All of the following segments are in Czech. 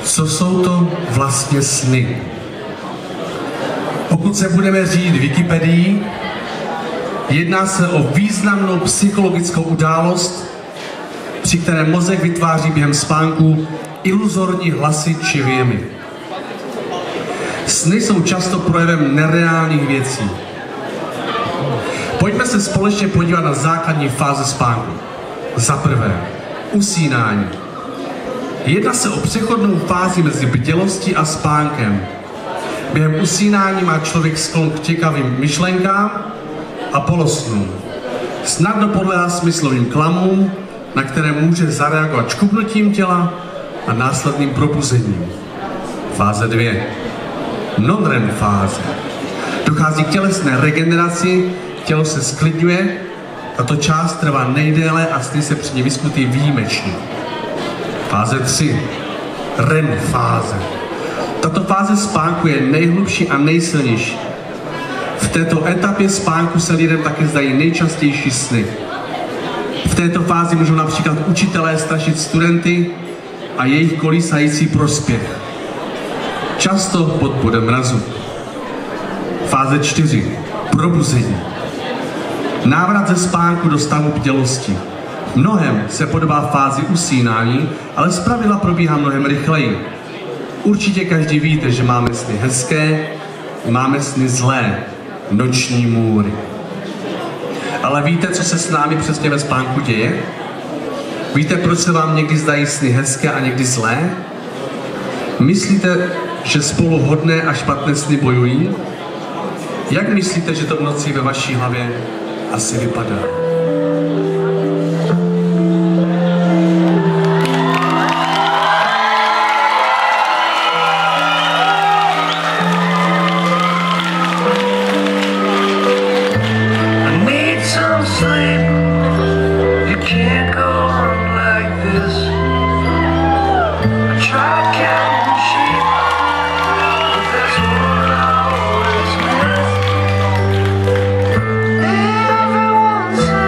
Co jsou to vlastně sny? Pokud se budeme řídit Wikipedií, jedná se o významnou psychologickou událost, při které mozek vytváří během spánku iluzorní hlasy či věmy. Sny jsou často projevem nereálných věcí. Pojďme se společně podívat na základní fáze spánku. Za prvé, usínání. Jedná se o přechodnou fázi mezi bdělostí a spánkem. Během usínání má člověk sklon k těkavým myšlenkám a polosnům. Snadno podléhá smyslovým klamům, na které může zareagovat škubnutím těla a následným probuzením. Fáze 2. Non-REM fáze. Dochází k tělesné regeneraci, tělo se sklidňuje, tato část trvá nejdéle a sny se při ní vyskytují výjimečně. Fáze 3. REM fáze. Tato fáze spánku je nejhlubší a nejsilnější. V této etapě spánku se lidem taky zdají nejčastější sny. V této fázi můžou například učitelé strašit studenty a jejich kolísající prospěch. Často pod bodem mrazu. Fáze 4. Probuzení. Návrat ze spánku do stavu bdělosti. Mnohem se podobá fázi usínání, ale zpravidla probíhá mnohem rychleji. Určitě každý víte, že máme sny hezké, máme sny zlé, noční můry. Ale víte, co se s námi přesně ve spánku děje? Víte, proč se vám někdy zdají sny hezké a někdy zlé? Myslíte, že spolu hodné a špatné sny bojují? Jak myslíte, že to v noci ve vaší hlavě asi vypadá? Everyone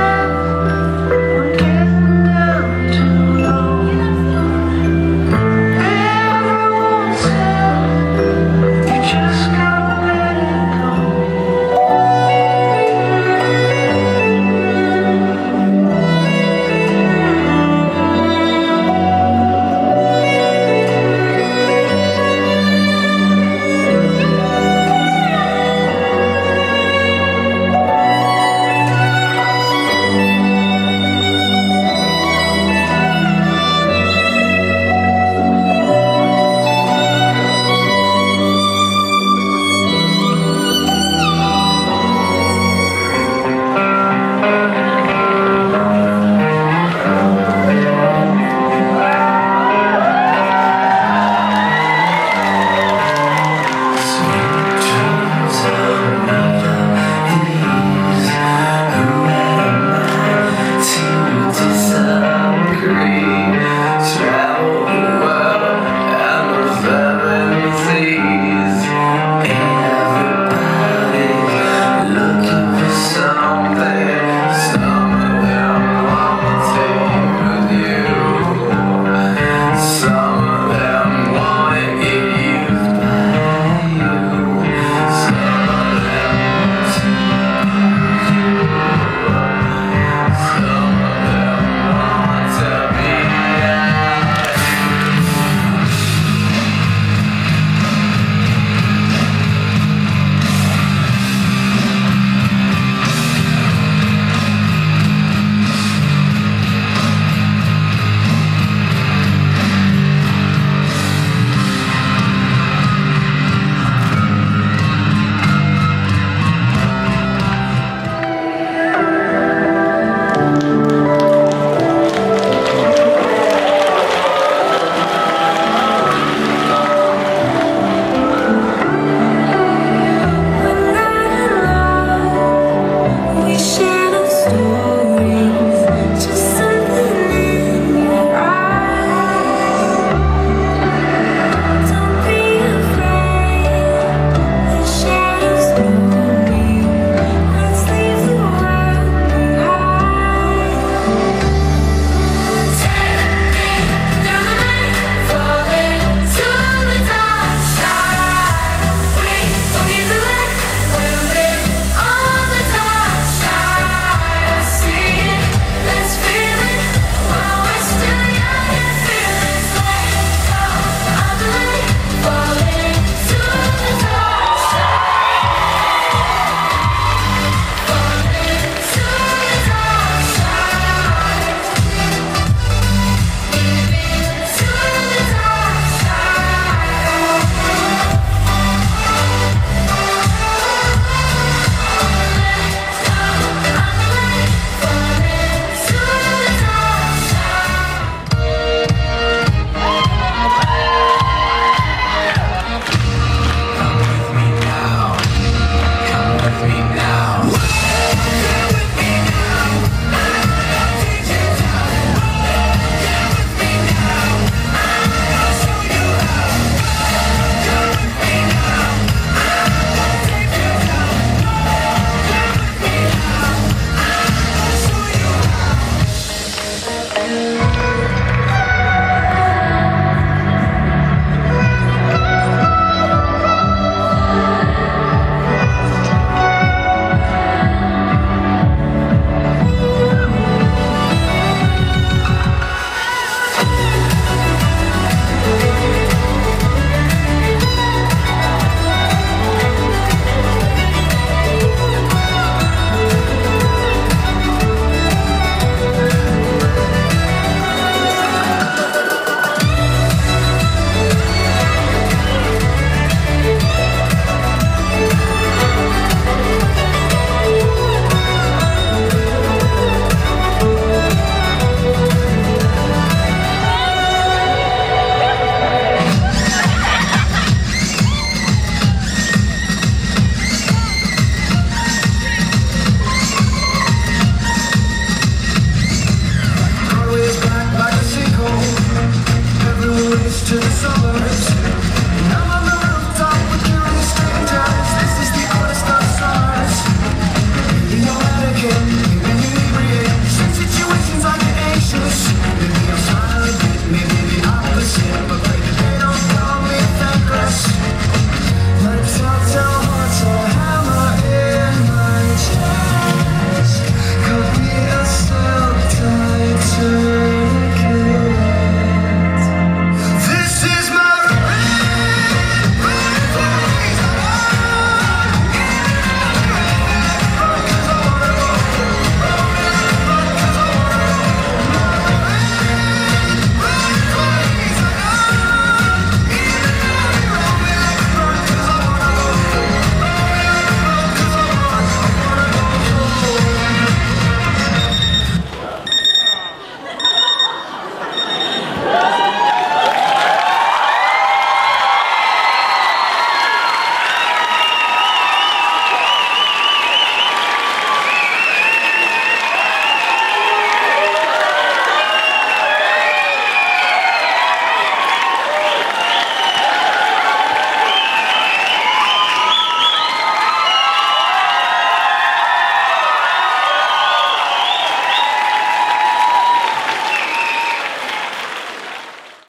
to the suburbs.